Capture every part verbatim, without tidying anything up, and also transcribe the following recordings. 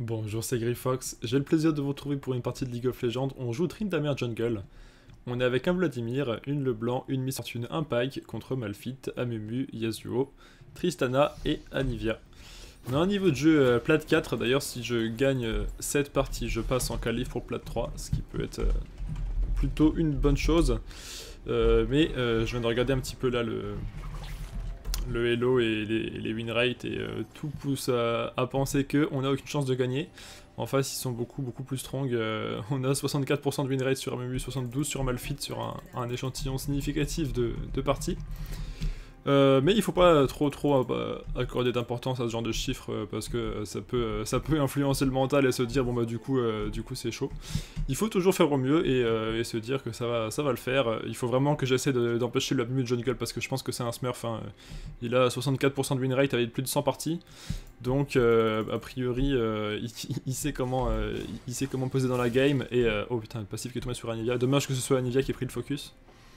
Bonjour, c'est Grifox. J'ai le plaisir de vous retrouver pour une partie de League of Legends. On joue Tryndamere Jungle. On est avec un Vladimir, une LeBlanc, une Miss Fortune, un Pyke contre Malphite, Amumu, Yasuo, Tristana et Anivia. On a un niveau de jeu euh, plat quatre. D'ailleurs, si je gagne euh, cette partie, je passe en qualif pour plat trois, ce qui peut être euh, plutôt une bonne chose. Euh, mais euh, je viens de regarder un petit peu là le, le Hello et les, les win rates et euh, tout pousse à, à penser qu'on n'a aucune chance de gagner. En face, ils sont beaucoup beaucoup plus strong. Euh, on a soixante-quatre pour cent de win rate sur Amumu, soixante-douze sur Malphite sur un, un échantillon significatif de, de parties. Euh, mais il faut pas trop trop euh, accorder d'importance à ce genre de chiffres euh, parce que euh, ça peut euh, ça peut influencer le mental et se dire bon bah du coup euh, du coup c'est chaud. Il faut toujours faire au mieux et, euh, et se dire que ça va ça va le faire. Il faut vraiment que j'essaie d'empêcher le Amumu de jungle parce que je pense que c'est un smurf. Hein. Il a soixante-quatre pour cent de win rate avec plus de cent parties. Donc euh, a priori euh, il, il sait comment euh, il sait comment poser dans la game et euh, oh putain le passif qui est tombé sur Anivia. Dommage que ce soit Anivia qui ait pris le focus.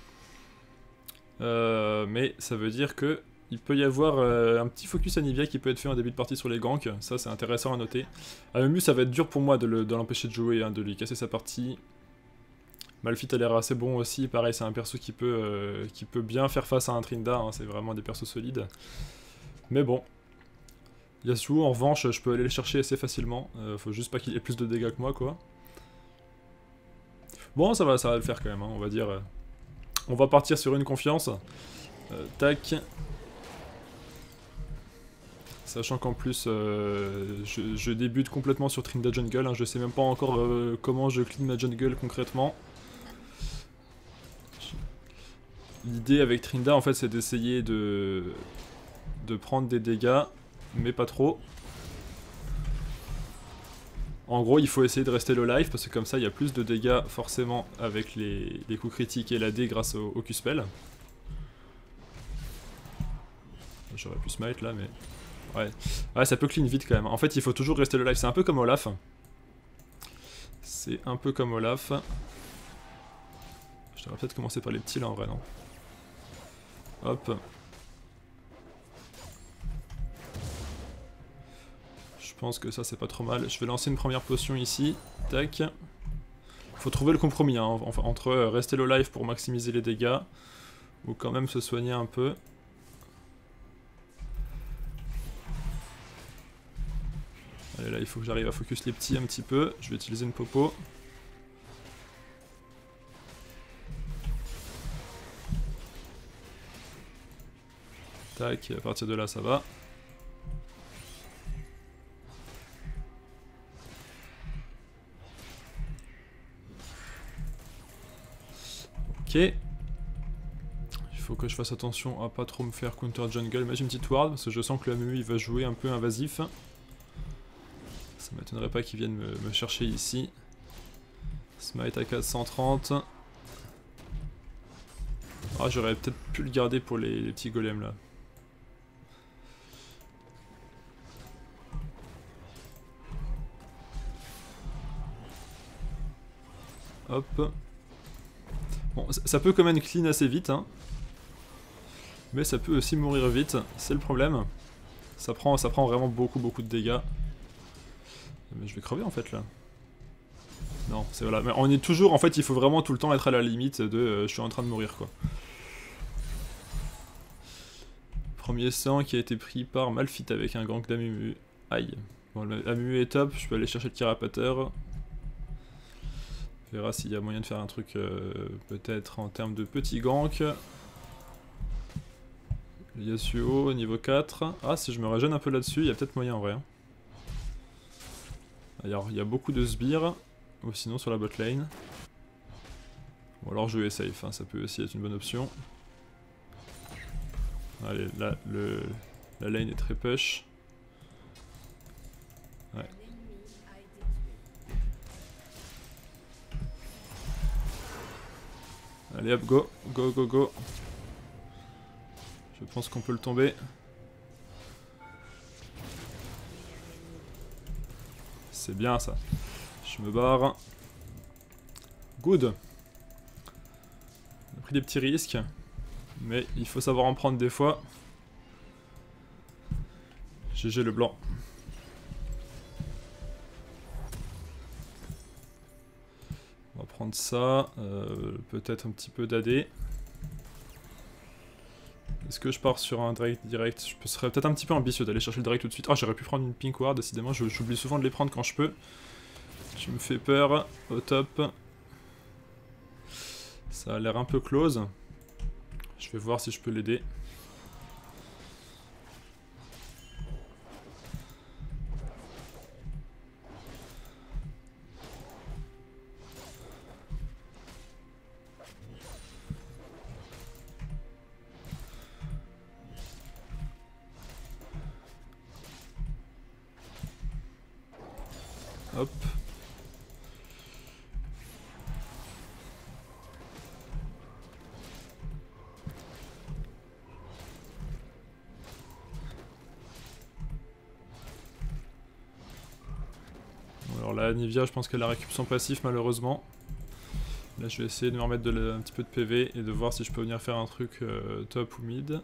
Euh, mais ça veut dire que il peut y avoir euh, un petit focus Anivia qui peut être fait en début de partie sur les ganks, ça c'est intéressant à noter. Amumu ça va être dur pour moi de l'empêcher de, de jouer, hein, de lui casser sa partie. Malphite a l'air assez bon aussi, pareil c'est un perso qui peut, euh, qui peut bien faire face à un Trinda, hein, c'est vraiment des persos solides. Mais bon, Yasuo en revanche je peux aller le chercher assez facilement, euh, faut juste pas qu'il ait plus de dégâts que moi quoi. Bon ça va, ça va le faire quand même, hein, on va dire... Euh... On va partir sur une confiance. Euh, tac. Sachant qu'en plus, euh, je, je débute complètement sur Trinda Jungle. Hein, je sais même pas encore euh, comment je clean ma jungle concrètement. L'idée avec Trinda, en fait, c'est d'essayer de, de prendre des dégâts, mais pas trop. En gros, il faut essayer de rester low life parce que comme ça, il y a plus de dégâts forcément avec les, les coups critiques et la D grâce au, au Q-spell. J'aurais pu smite là, mais... Ouais. Ouais, ça peut clean vite quand même. En fait, il faut toujours rester low life. C'est un peu comme Olaf. C'est un peu comme Olaf. Je devrais peut-être commencer par les petits là en vrai, non? Hop. Je pense que ça c'est pas trop mal. Je vais lancer une première potion ici. Tac. Faut trouver le compromis hein, entre rester low life pour maximiser les dégâts ou quand même se soigner un peu. Allez là il faut que j'arrive à focus les petits un petit peu. Je vais utiliser une popo. Tac, et à partir de là ça va. Ok. Il faut que je fasse attention à pas trop me faire counter jungle. Mais j'ai une petite ward parce que je sens que le Amumu il va jouer un peu invasif. Ça m'étonnerait pas qu'il vienne me, me chercher ici. Smite à quatre cent trente. Ah j'aurais peut-être pu le garder pour les, les petits golems là. Hop. Bon, ça peut quand même clean assez vite, hein. Mais ça peut aussi mourir vite, c'est le problème. Ça prend, ça prend vraiment beaucoup beaucoup de dégâts. Mais je vais crever en fait là. Non, c'est voilà. Mais on est toujours, en fait, il faut vraiment tout le temps être à la limite de euh, je suis en train de mourir quoi. Premier sang qui a été pris par Malphite avec un gank d'Amumu. Aïe. Bon, Amumu est top, je peux aller chercher le Kirapateur. On verra s'il y a moyen de faire un truc euh, peut-être en termes de petits gank. Yasuo niveau quatre. Ah si je me régène un peu là-dessus, il y a peut-être moyen en vrai. Alors il y a beaucoup de sbires, ou sinon sur la bot lane. Ou alors jouer safe, hein, ça peut aussi être une bonne option. Allez, là le, la lane est très push. Ouais. Allez hop, go, go, go, go. Je pense qu'on peut le tomber. C'est bien ça. Je me barre. Good. On a pris des petits risques. Mais il faut savoir en prendre des fois. G G le blanc. prendre ça, euh, peut-être un petit peu d'A D. Est-ce que je pars sur un Drake direct? Je serais peut-être un petit peu ambitieux d'aller chercher le Drake tout de suite. Ah, oh, j'aurais pu prendre une Pink Ward, décidément, j'oublie souvent de les prendre quand je peux. Tu me fais peur, au top. Ça a l'air un peu close. Je vais voir si je peux l'aider. Hop. Alors là, Nivea, je pense qu'elle a récup son passif malheureusement. Là, je vais essayer de me remettre de la, un petit peu de P V et de voir si je peux venir faire un truc euh, top ou mid.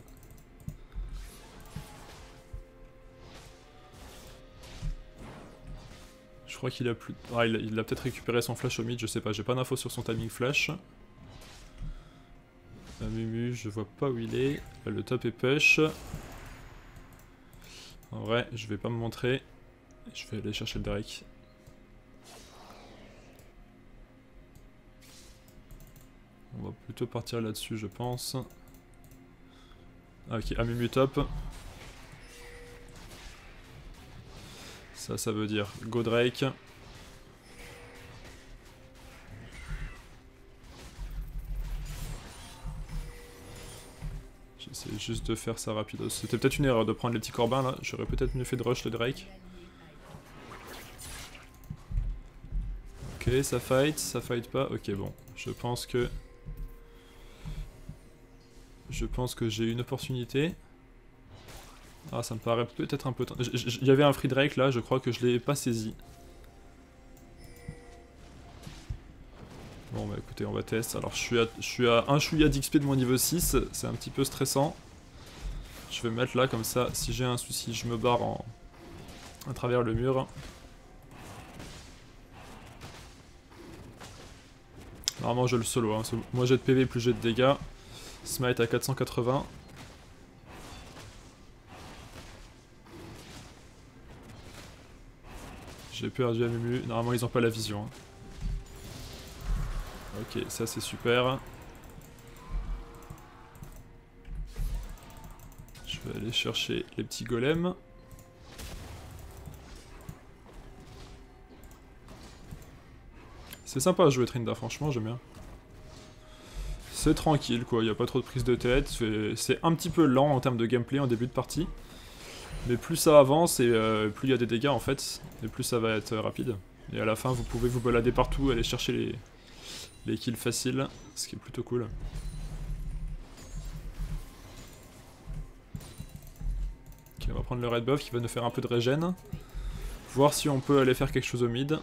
Je crois qu'il a plus... Ah, il a, il a peut-être récupéré son flash au mid, je sais pas, j'ai pas d'infos sur son timing flash. La Mumu, je vois pas où il est. Là, le top est push. En vrai, je vais pas me montrer. Je vais aller chercher le Drake. On va plutôt partir là-dessus, je pense. Ah, ok, Amumu top. Ça, ça veut dire go Drake. J'essaie juste de faire ça rapido. C'était peut-être une erreur de prendre les petits corbins là. J'aurais peut-être mieux fait de rush le Drake. Ok, ça fight, ça fight pas. Ok, bon. Je pense que... Je pense que j'ai une opportunité. Ah, ça me paraît peut-être un peu... Il y avait un free Drake là, je crois que je l'ai pas saisi. Bon bah écoutez, on va tester. Alors je suis à, je suis à un chouïa d'X P de mon niveau six, c'est un petit peu stressant. Je vais me mettre là comme ça, si j'ai un souci, je me barre en... à travers le mur. Normalement je le solo, hein. Moi j'ai de P V plus j'ai de dégâts. Smite à quatre cent quatre-vingts. J'ai perdu Amumu, normalement ils ont pas la vision. Hein. Ok, ça c'est super. Je vais aller chercher les petits golems. C'est sympa à jouer Trinda, franchement j'aime bien. C'est tranquille quoi, il n'y a pas trop de prise de tête. C'est un petit peu lent en termes de gameplay en début de partie. Mais plus ça avance et euh, plus il y a des dégâts en fait, et plus ça va être rapide. Et à la fin vous pouvez vous balader partout, aller chercher les, les kills faciles, ce qui est plutôt cool. Ok, on va prendre le red buff qui va nous faire un peu de régène. Voir si on peut aller faire quelque chose au mid.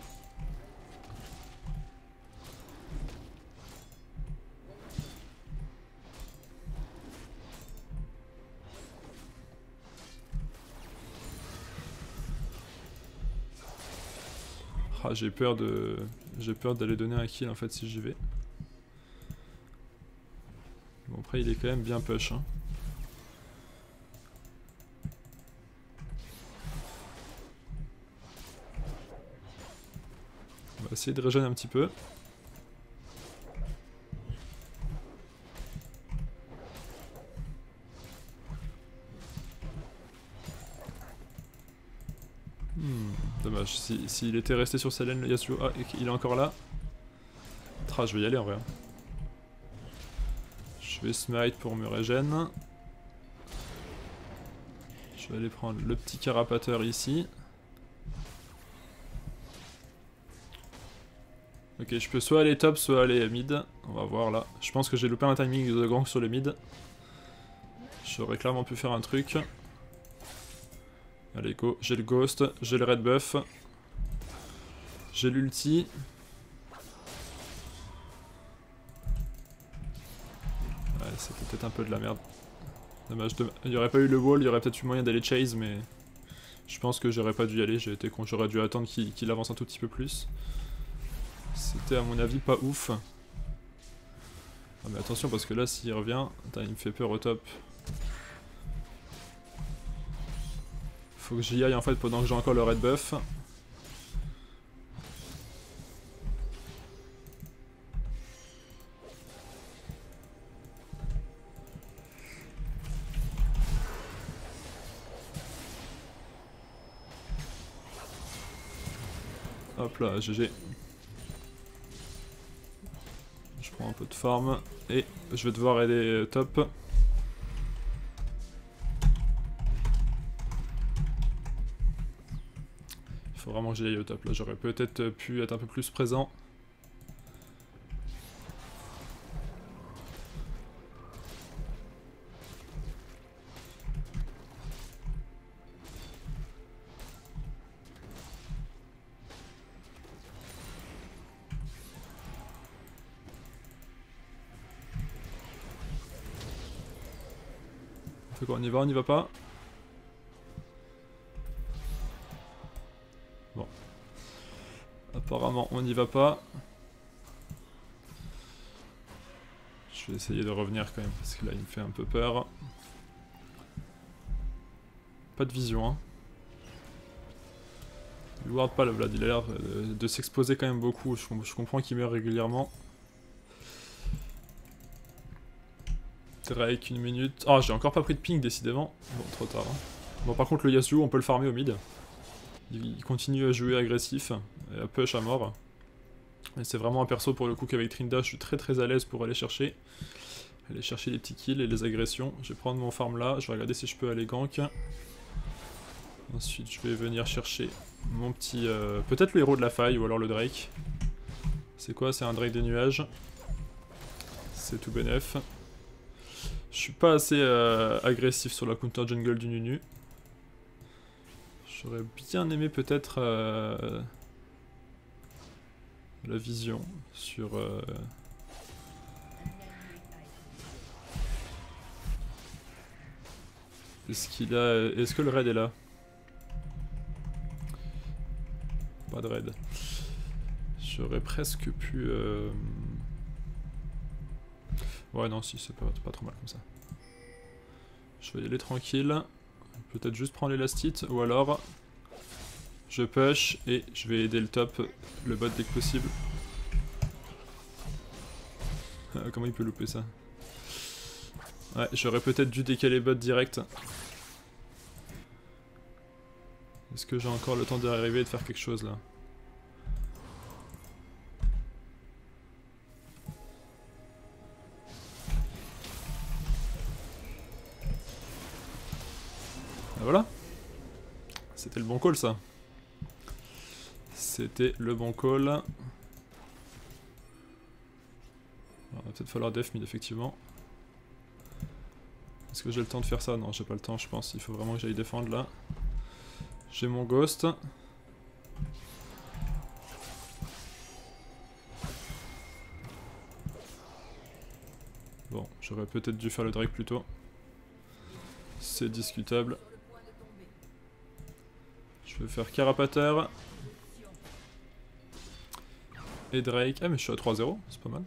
Ah, j'ai peur de... J'ai peur d'aller donner un kill en fait si j'y vais. Bon après il est quand même bien push hein. On va essayer de régénérer un petit peu. Hmm, dommage, s'il si, si était resté sur sa laine, le Yasuo... Ah, il est encore là. Tra, je vais y aller en vrai. Je vais smite pour me régène. Je vais aller prendre le petit carapateur ici. Ok, je peux soit aller top, soit aller mid. On va voir là. Je pense que j'ai loupé un timing de gang sur le mid. J'aurais clairement pu faire un truc. Allez go, j'ai le ghost, j'ai le red buff. J'ai l'ulti. Ouais, c'était peut-être un peu de la merde. Dommage, de... il n'y aurait pas eu le wall, il y aurait peut-être eu moyen d'aller chase, mais... Je pense que j'aurais pas dû y aller, j'ai été con, j'aurais dû attendre qu'il qu'il avance un tout petit peu plus. C'était à mon avis pas ouf. Ah mais attention parce que là s'il revient, attends, il me fait peur au top. Faut que j'y aille en fait pendant que j'ai encore le red buff. Hop là, G G. Je prends un peu de farm et je vais devoir aider top. Il faut vraiment que j'y aille au top là, j'aurais peut-être pu être un peu plus présent. Fait quoi, on y va, on y va pas? Bon. Apparemment, on n'y va pas. Je vais essayer de revenir quand même, parce que là, il me fait un peu peur. Pas de vision, hein. Il ward pas le Vlad, il a l'air de, de s'exposer quand même beaucoup. Je, je comprends qu'il meurt régulièrement. Drake, une minute. Ah, oh, j'ai encore pas pris de ping, décidément. Bon, trop tard. Hein. Bon, par contre, le Yasuo, on peut le farmer au mid. Il continue à jouer agressif et à push à mort. Et c'est vraiment un perso pour le coup qu'avec Trinda, je suis très très à l'aise pour aller chercher. Aller chercher les petits kills et les agressions. Je vais prendre mon farm là, je vais regarder si je peux aller gank. Ensuite, je vais venir chercher mon petit... Euh, peut-être le héros de la faille ou alors le Drake. C'est quoi? C'est un Drake des nuages. C'est tout bénef. Je suis pas assez euh, agressif sur la counter jungle du Nunu. J'aurais bien aimé peut-être euh, la vision sur... Euh... Est-ce qu'il a... Est-ce que le raid est là? Pas de raid. J'aurais presque pu... Euh... Ouais non si c'est pas, pas trop mal comme ça. Je vais y aller tranquille. Peut-être juste prendre l'élastite ou alors je push et je vais aider le top, le bot dès que possible. Comment il peut louper ça? Ouais, j'aurais peut-être dû décaler bot direct. Est-ce que j'ai encore le temps d'arriver et de faire quelque chose là? Et voilà. C'était le bon call ça. C'était le bon call. Alors, il va peut-être falloir def mid effectivement. Est-ce que j'ai le temps de faire ça? Non, j'ai pas le temps je pense. Il faut vraiment que j'aille défendre là. J'ai mon ghost. Bon, j'aurais peut-être dû faire le Drake plus tôt. C'est discutable. Je vais faire Carapateur. Et Drake. Ah mais je suis à trois zéro, c'est pas mal.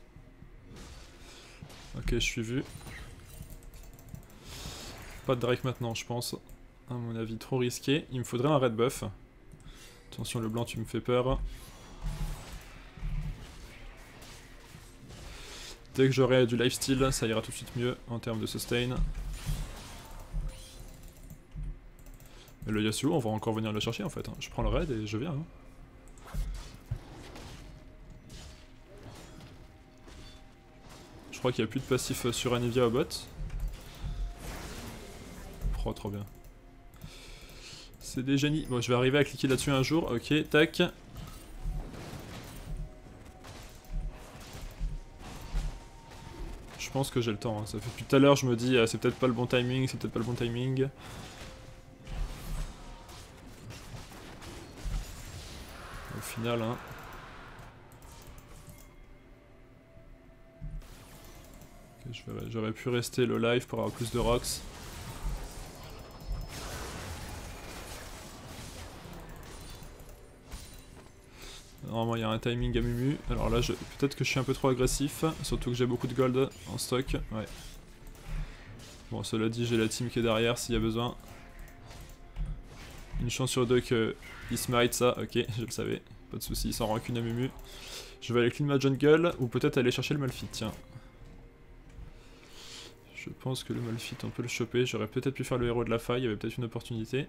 Ok, je suis vu. Pas de Drake maintenant je pense. À mon avis trop risqué. Il me faudrait un red buff. Attention le blanc tu me fais peur. Dès que j'aurai du lifesteal, ça ira tout de suite mieux en termes de sustain. Et le Yasuo, on va encore venir le chercher en fait. Hein. Je prends le raid et je viens. Hein. Je crois qu'il n'y a plus de passif sur Anivia au bot. Oh, trop bien. C'est des génies. Bon, je vais arriver à cliquer là-dessus un jour. Ok, tac. Je pense que j'ai le temps. Hein. Ça fait depuis tout à l'heure, je me dis, euh, c'est peut-être pas le bon timing, c'est peut-être pas le bon timing. Au final, hein. Okay, j'aurais pu rester le live pour avoir plus de rocks. Normalement il y a un timing à Mumu. Alors là je... peut-être que je suis un peu trop agressif. Surtout que j'ai beaucoup de gold en stock. Ouais. Bon cela dit j'ai la team qui est derrière s'il y a besoin. Une chance sur deux qu'il smite ça. Ok je le savais. Pas de soucis, sans rancune à Mumu. Je vais aller clean ma jungle. Ou peut-être aller chercher le Malphite tiens. Je pense que le Malphite on peut le choper. J'aurais peut-être pu faire le héros de la faille. Il y avait peut-être une opportunité.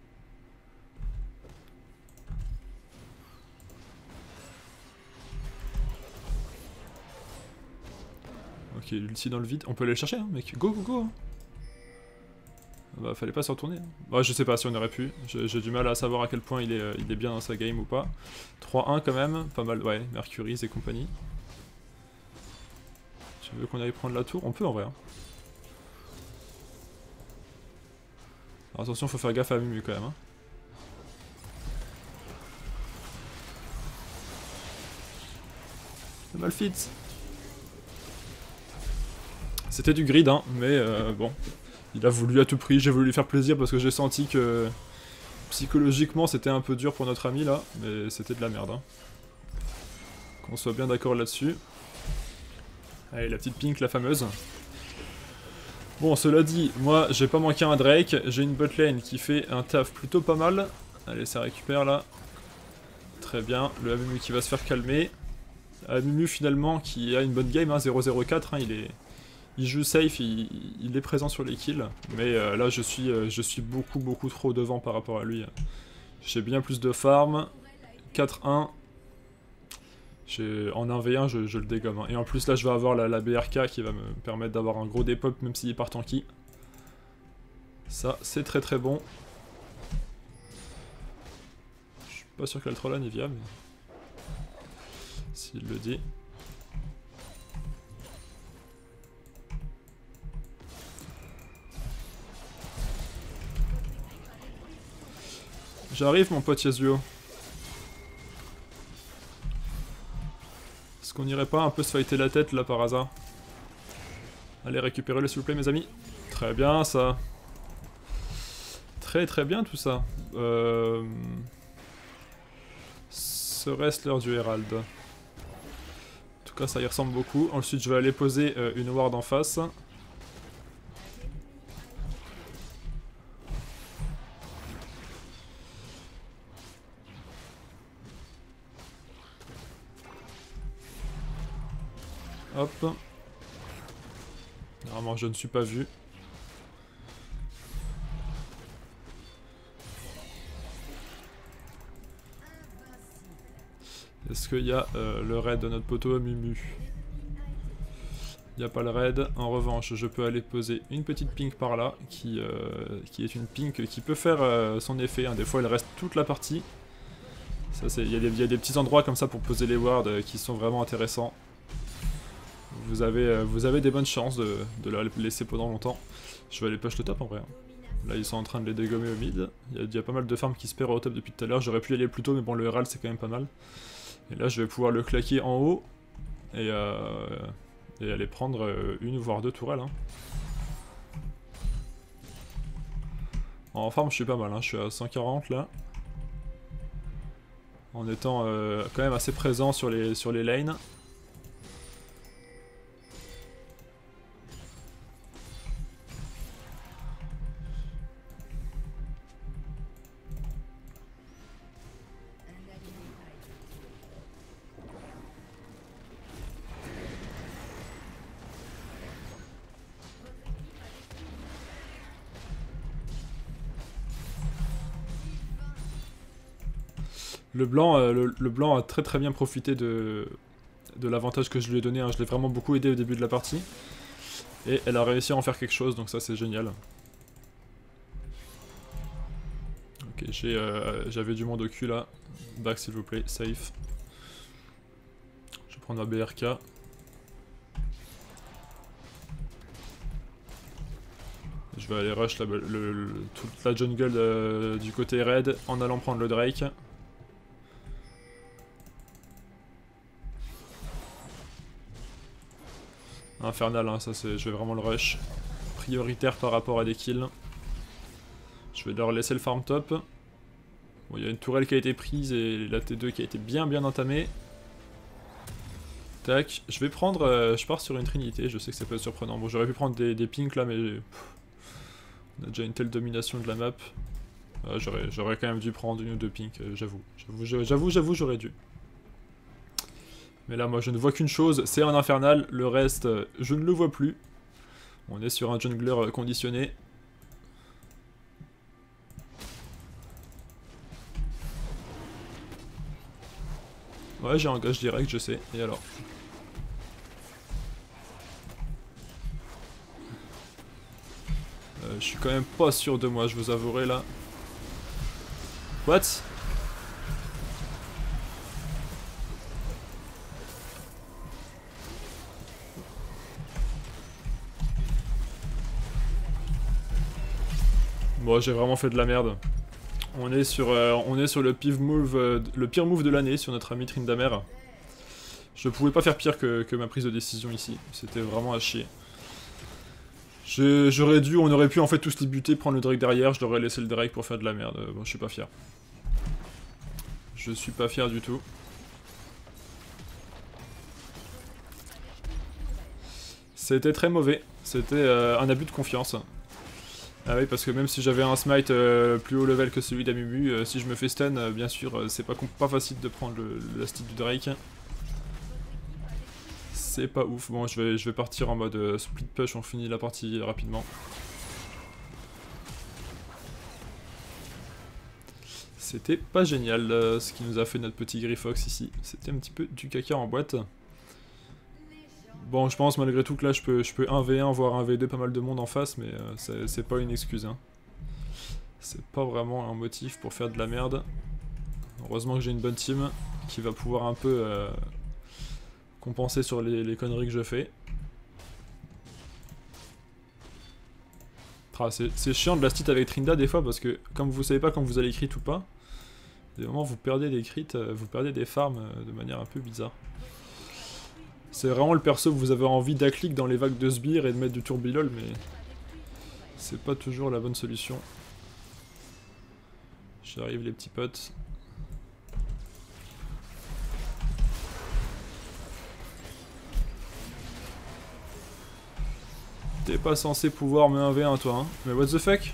Ok, l'ulti dans le vide. On peut aller le chercher, hein, mec. Go, go, go. Bah, fallait pas se retourner. Hein. Bah, je sais pas si on aurait pu. J'ai du mal à savoir à quel point il est, euh, il est bien dans sa game ou pas. trois un quand même. Pas mal, ouais. Mercury et compagnie. Tu veux qu'on aille prendre la tour? On peut en vrai. Hein. Alors, attention, faut faire gaffe à Mumu quand même. Hein. Le Malphite. C'était du grid, hein, mais euh, bon. Il a voulu à tout prix, j'ai voulu lui faire plaisir parce que j'ai senti que psychologiquement c'était un peu dur pour notre ami là, mais c'était de la merde. Hein. Qu'on soit bien d'accord là-dessus. Allez, la petite Pink, la fameuse. Bon, cela dit, moi j'ai pas manqué un Drake, j'ai une botlane qui fait un taf plutôt pas mal. Allez, ça récupère là. Très bien, le Amumu qui va se faire calmer. Amumu finalement qui a une bonne game, hein, zéro zéro quatre, hein, il est... Il joue safe, il, il est présent sur les kills, mais euh, là je suis, euh, je suis beaucoup beaucoup trop devant par rapport à lui. J'ai bien plus de farm, quatre un, en un v un je, je le dégomme. Hein. Et en plus là je vais avoir la, la B R K qui va me permettre d'avoir un gros dépop même s'il part tanky. Ça c'est très très bon. Je suis pas sûr que l'Altrolan est viable, s'il le dit. J'arrive mon pote Yasuo. Est-ce qu'on irait pas un peu se fighter la tête là par hasard? Allez récupérez-le s'il vous plaît mes amis. Très bien ça. Très très bien tout ça. Euh... Serait-ce l'heure du Herald? En tout cas ça y ressemble beaucoup. Ensuite je vais aller poser euh, une ward en face. Hop. Normalement je ne suis pas vu. Est-ce qu'il y a euh, le raid de notre poteau Mumu? Il n'y a pas le raid. En revanche, je peux aller poser une petite pink par là, qui, euh, qui est une pink qui peut faire euh, son effet. Hein. Des fois, elle reste toute la partie. Il y, y a des petits endroits comme ça pour poser les wards euh, qui sont vraiment intéressants. Vous avez, euh, vous avez des bonnes chances de, de la laisser pendant longtemps. Je vais aller push le top en vrai. Là, ils sont en train de les dégommer au mid. Il y, y a pas mal de farms qui se perdent au top depuis tout à l'heure. J'aurais pu y aller plus tôt, mais bon, le Herald c'est quand même pas mal. Et là, je vais pouvoir le claquer en haut et, euh, et aller prendre une voire deux tourelles. Hein. En farm, je suis pas mal, hein. Je suis à cent quarante là. En étant euh, quand même assez présent sur les, sur les lanes. Le blanc, euh, le, le blanc a très très bien profité de, de l'avantage que je lui ai donné. Hein. Je l'ai vraiment beaucoup aidé au début de la partie. Et elle a réussi à en faire quelque chose, donc ça c'est génial. Ok, j'avais euh, du monde au cul là. Back s'il vous plaît, safe. Je vais prendre ma B R K. Je vais aller rush la, le, le, toute la jungle euh, du côté raid en allant prendre le Drake. Infernal, hein, ça c'est, je vais vraiment le rush. Prioritaire par rapport à des kills. Je vais leur laisser le farm top. Bon, il y a une tourelle qui a été prise et la T deux qui a été bien bien entamée. Tac, je vais prendre... Euh, je pars sur une trinité, je sais que ça peut être surprenant. Bon, j'aurais pu prendre des, des pinks là, mais... Pff, on a déjà une telle domination de la map. Euh, j'aurais quand même dû prendre une ou deux pinks, euh, j'avoue. J'avoue, j'avoue, j'aurais dû. Mais là, moi, je ne vois qu'une chose, c'est un infernal. Le reste, euh, je ne le vois plus. On est sur un jungler euh, conditionné. Ouais, j'ai un gage direct, je sais. Et alors? Euh, je suis quand même pas sûr de moi, je vous avouerai là. What? Bon, j'ai vraiment fait de la merde. On est sur, euh, on est sur le, pire move, euh, le pire move de l'année sur notre ami Tryndamere. Je pouvais pas faire pire que, que ma prise de décision ici. C'était vraiment à chier. J'aurais dû, on aurait pu en fait tous les buter, prendre le Drake derrière, je leur ai laissé le Drake pour faire de la merde. Bon, je suis pas fier. Je suis pas fier du tout. C'était très mauvais. C'était euh, un abus de confiance. Ah oui, parce que même si j'avais un smite euh, plus haut level que celui d'Amumu, euh, si je me fais stun, euh, bien sûr, euh, c'est pas, pas facile de prendre le, le last hit du Drake. C'est pas ouf. Bon, je vais, je vais partir en mode euh, split push, on finit la partie rapidement. C'était pas génial euh, ce qui nous a fait notre petit Griffox ici. C'était un petit peu du caca en boîte. Bon, je pense malgré tout que là je peux, je peux un v un, voire un v deux, pas mal de monde en face, mais euh, c'est pas une excuse. Hein. C'est pas vraiment un motif pour faire de la merde. Heureusement que j'ai une bonne team qui va pouvoir un peu euh, compenser sur les, les conneries que je fais. Ah, c'est chiant de la stit avec Trinda des fois parce que comme vous savez pas quand vous allez crit ou pas, des moments vous perdez des crits, vous perdez des farms de manière un peu bizarre. C'est vraiment le perso que vous avez envie d'acclic dans les vagues de sbires et de mettre du tourbillol, mais c'est pas toujours la bonne solution. J'arrive les petits potes. T'es pas censé pouvoir me un v un toi, hein. Mais what the fuck?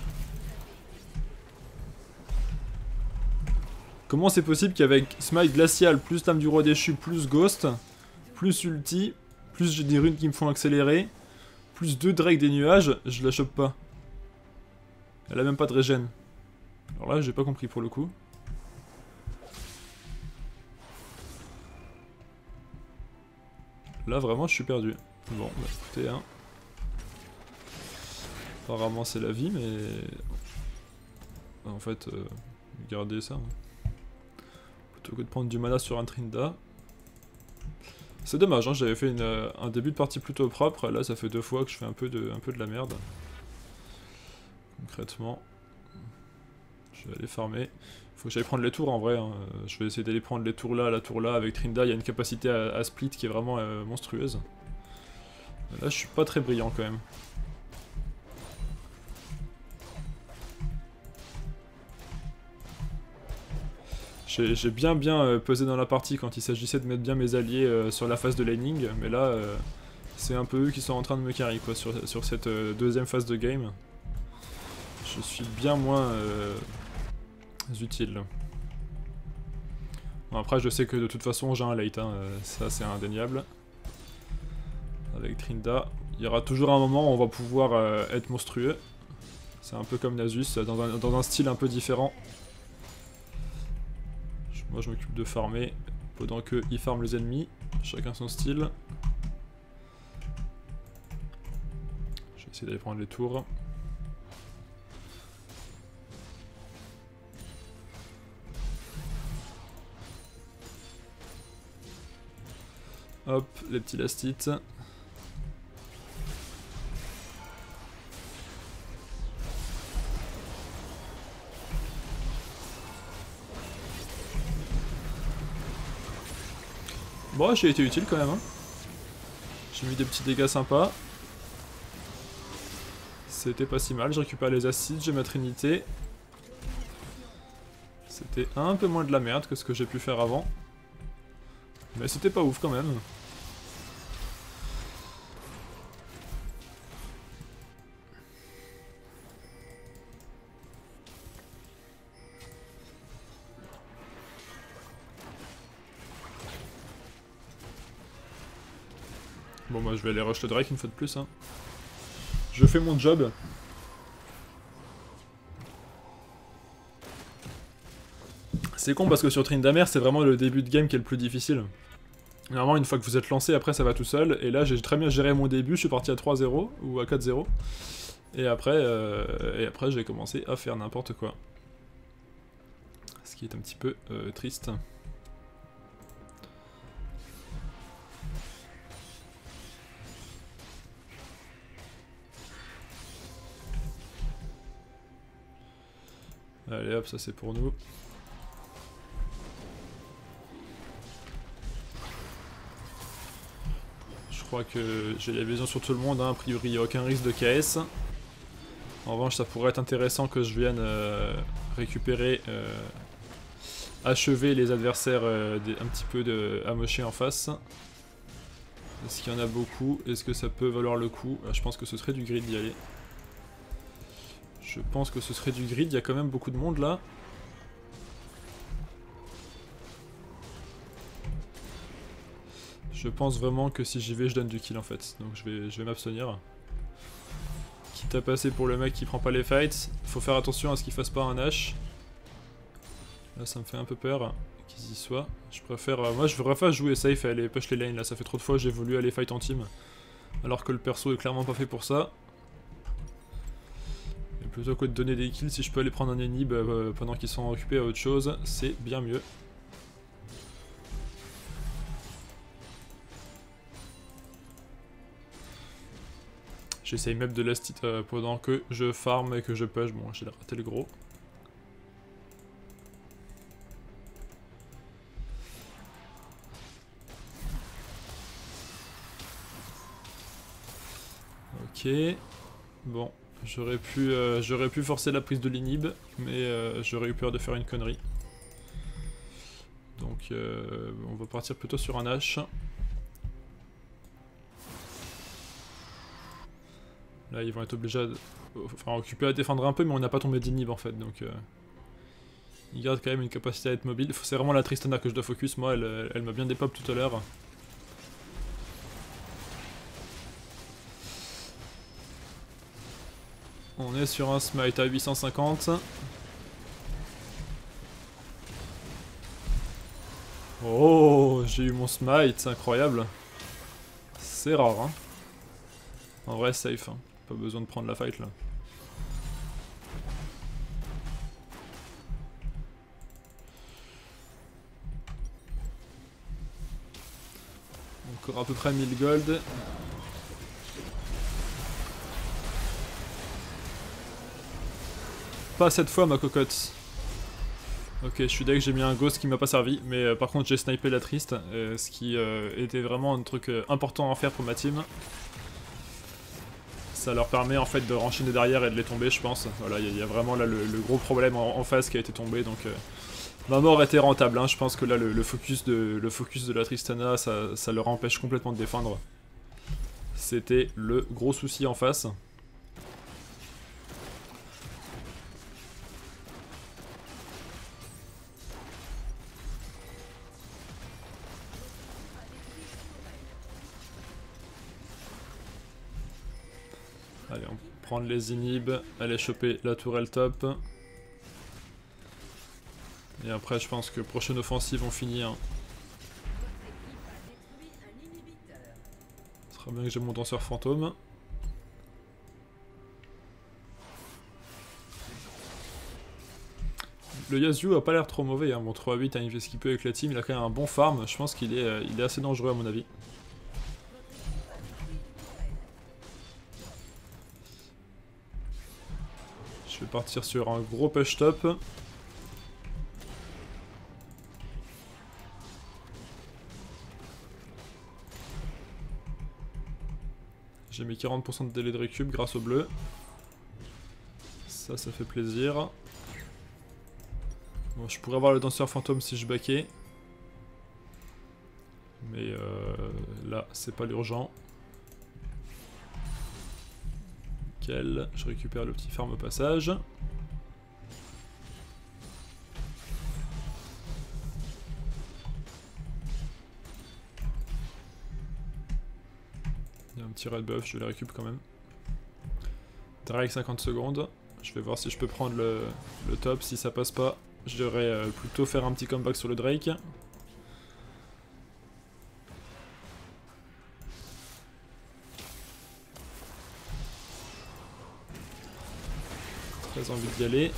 Comment c'est possible qu'avec Smite Glacial, plus Lame du Roi Déchu, plus Ghost, plus Ulti, plus j'ai des runes qui me font accélérer, plus deux Drake des nuages, je la chope pas? Elle a même pas de régène. Alors là, j'ai pas compris pour le coup. Là, vraiment, je suis perdu. Bon, bah écoutez, hein. Apparemment, c'est la vie, mais... En fait, euh, gardez ça. Hein. Plutôt que de prendre du mana sur un Trinda. C'est dommage, hein, j'avais fait une, euh, un début de partie plutôt propre. Là, ça fait deux fois que je fais un peu de, un peu de la merde. Concrètement. Je vais aller farmer. Faut que j'aille prendre les tours en vrai. Hein. Je vais essayer d'aller prendre les tours là, la tour là. Avec Trinda, il y a une capacité à, à split qui est vraiment euh, monstrueuse. Là, je suis pas très brillant quand même. J'ai bien bien euh, pesé dans la partie quand il s'agissait de mettre bien mes alliés euh, sur la phase de laning, mais là, euh, c'est un peu eux qui sont en train de me carry quoi, sur, sur cette euh, deuxième phase de game. Je suis bien moins euh, utile. Bon, après, je sais que de toute façon, j'ai un late, hein, euh, ça c'est indéniable. Avec Trinda, il y aura toujours un moment où on va pouvoir euh, être monstrueux. C'est un peu comme Nasus, dans un, dans un style un peu différent. Moi je m'occupe de farmer pendant qu'ils farment les ennemis, chacun son style. Je vais essayer d'aller prendre les tours. Hop, les petits lastites. Bon, j'ai été utile quand même. Hein. J'ai mis des petits dégâts sympas. C'était pas si mal. Je récupère les acides, j'ai ma trinité. C'était un peu moins de la merde que ce que j'ai pu faire avant. Mais c'était pas ouf quand même. Bon moi je vais aller rush le Drake une fois de plus. Hein. Je fais mon job. C'est con parce que sur Tryndamere c'est vraiment le début de game qui est le plus difficile. Normalement une fois que vous êtes lancé après ça va tout seul. Et là j'ai très bien géré mon début, je suis parti à trois zéro ou à quatre zéro. Et après, euh, et après j'ai commencé à faire n'importe quoi. Ce qui est un petit peu euh, triste. Allez hop, ça c'est pour nous. Je crois que j'ai la vision sur tout le monde, hein. A priori il n'y a aucun risque de K S. En revanche ça pourrait être intéressant que je vienne euh, récupérer, euh, achever les adversaires euh, des, un petit peu de amochés en face. Est-ce qu'il y en a beaucoup? Est-ce que ça peut valoir le coup? Je pense que ce serait du grid d'y aller. Je pense que ce serait du grid, il y a quand même beaucoup de monde là. Je pense vraiment que si j'y vais, je donne du kill en fait. Donc je vais, je vais m'abstenir. Quitte à passer pour le mec qui prend pas les fights. Faut faire attention à ce qu'il fasse pas un H. Là ça me fait un peu peur qu'ils y soient. Je préfère... Euh, moi je préfère jouer safe et aller push les lanes là. Ça fait trop de fois que j'ai voulu aller fight en team. Alors que le perso est clairement pas fait pour ça. Et plutôt que de donner des kills, si je peux aller prendre un inhib euh, pendant qu'ils sont occupés à autre chose, c'est bien mieux. J'essaye même de last hit euh, pendant que je farm et que je push. Bon, j'ai raté le gros. Ok. Bon, j'aurais pu, euh, j'aurais pu forcer la prise de l'inhib, mais euh, j'aurais eu peur de faire une connerie. Donc euh, on va partir plutôt sur un H. Là ils vont être obligés à... Enfin occupés à défendre un peu, mais on n'a pas tombé d'inhib en fait, donc... Euh... Ils gardent quand même une capacité à être mobile. C'est vraiment la Tristana que je dois focus, moi elle, elle m'a bien dépop tout à l'heure. On est sur un smite à huit cent cinquante. Oh, j'ai eu mon smite, c'est incroyable. C'est rare, hein. En vrai, safe, hein. Pas besoin de prendre la fight là. Encore à peu près mille gold. Pas cette fois, ma cocotte. Ok, je suis deg, j'ai mis un ghost qui m'a pas servi, mais euh, par contre j'ai snipé la triste, euh, ce qui euh, était vraiment un truc euh, important à faire pour ma team. Ça leur permet en fait de renchaîner derrière et de les tomber, je pense. Voilà, il y, y a vraiment là le, le gros problème en, en face qui a été tombé, donc euh, ma mort était rentable. Hein. Je pense que là le, le, focus, de, le focus de la Tristana, ça, ça leur empêche complètement de défendre. C'était le gros souci en face. Allez, on peut prendre les inhibs, aller choper la tourelle top. Et après, je pense que prochaine offensive, on finit. Hein. Ce sera bien que j'ai mon danseur fantôme. Le Yasuo a pas l'air trop mauvais, hein. Bon trois à huit, hein, il fait ce qu'il peut avec la team, il a quand même un bon farm, je pense qu'il est, euh, il est assez dangereux à mon avis. Je vais partir sur un gros push top. J'ai mis quarante pour cent de délai de récup grâce au bleu. Ça, ça fait plaisir. Bon, je pourrais avoir le danseur fantôme si je baquais. Mais euh, là, c'est pas l'urgent. Nickel, je récupère le petit farm au passage. Il y a un petit red buff, je le récupère quand même. Drake cinquante secondes. Je vais voir si je peux prendre le, le top. Si ça passe pas, je devrais euh, plutôt faire un petit comeback sur le Drake. Très envie d'y aller.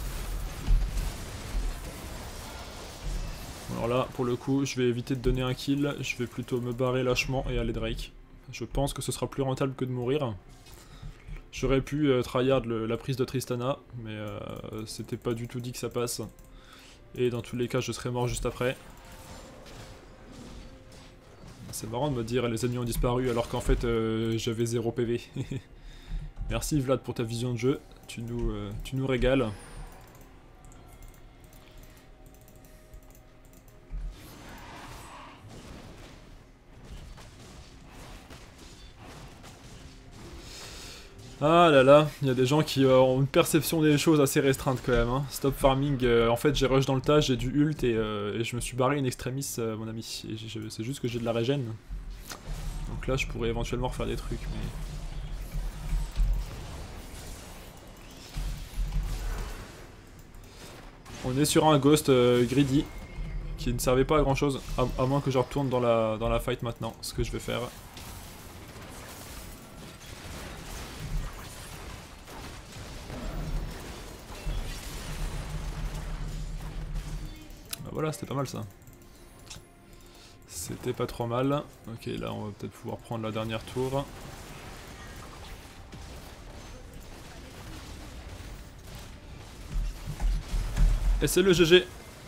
Alors là, pour le coup, je vais éviter de donner un kill. Je vais plutôt me barrer lâchement et aller Drake. Je pense que ce sera plus rentable que de mourir. J'aurais pu euh, tryhard le, la prise de Tristana, mais euh, c'était pas du tout dit que ça passe. Et dans tous les cas, je serais mort juste après. C'est marrant de me dire les ennemis ont disparu alors qu'en fait euh, j'avais zéro P V. Merci Vlad pour ta vision de jeu, tu nous, euh, tu nous régales. Ah là là, il y a des gens qui euh, ont une perception des choses assez restreinte quand même. Hein. Stop farming, euh, en fait j'ai rush dans le tas, j'ai du ult et, euh, et je me suis barré une extremis euh, mon ami. C'est juste que j'ai de la régène. Donc là je pourrais éventuellement refaire des trucs mais... On est sur un ghost euh, greedy qui ne servait pas à grand chose, à, à moins que je retourne dans la, dans la fight maintenant, ce que je vais faire. Voilà, c'était pas mal ça. C'était pas trop mal. Ok, là on va peut-être pouvoir prendre la dernière tour. Et c'est le G G.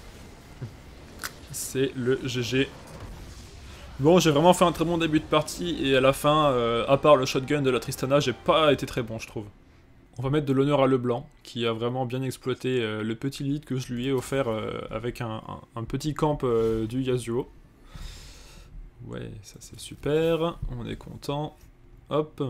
C'est le G G. Bon, j'ai vraiment fait un très bon début de partie et à la fin, euh, à part le shotgun de la Tristana, j'ai pas été très bon, je trouve. On va mettre de l'honneur à Leblanc, qui a vraiment bien exploité euh, le petit lead que je lui ai offert euh, avec un, un, un petit camp euh, du Yasuo. Ouais, ça c'est super, on est content. Hop.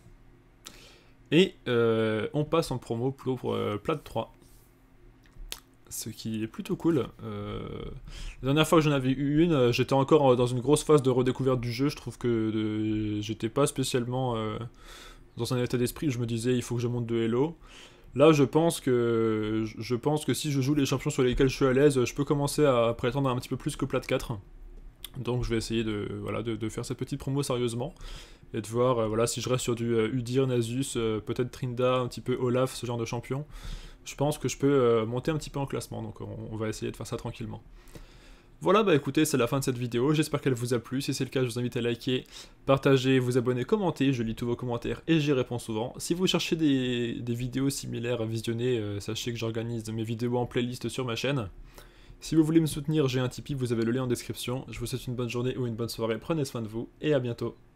Et euh, on passe en promo pour euh, Plat trois. Ce qui est plutôt cool. Euh, la dernière fois que j'en avais eu une, j'étais encore dans une grosse phase de redécouverte du jeu. Je trouve que j'étais pas spécialement euh, dans un état d'esprit où je me disais il faut que je monte de Hello. Là je pense que je pense que si je joue les champions sur lesquels je suis à l'aise, je peux commencer à prétendre un petit peu plus que Plat quatre. Donc je vais essayer de, voilà, de, de faire cette petite promo sérieusement. Et de voir euh, voilà, si je reste sur du euh, Udyr, Nasus, euh, peut-être Trinda, un petit peu Olaf, ce genre de champion. Je pense que je peux euh, monter un petit peu en classement, donc on, on va essayer de faire ça tranquillement. Voilà, bah écoutez, c'est la fin de cette vidéo, j'espère qu'elle vous a plu. Si c'est le cas, je vous invite à liker, partager, vous abonner, commenter, je lis tous vos commentaires et j'y réponds souvent. Si vous cherchez des, des vidéos similaires à visionner, euh, sachez que j'organise mes vidéos en playlist sur ma chaîne. Si vous voulez me soutenir, j'ai un Tipeee, vous avez le lien en description. Je vous souhaite une bonne journée ou une bonne soirée, prenez soin de vous et à bientôt.